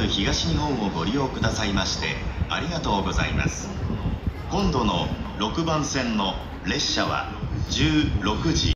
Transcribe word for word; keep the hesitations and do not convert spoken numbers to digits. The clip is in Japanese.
ル東日本をご利用くださいましてありがとうございます。今度のろくばん線の列車はじゅうろくじ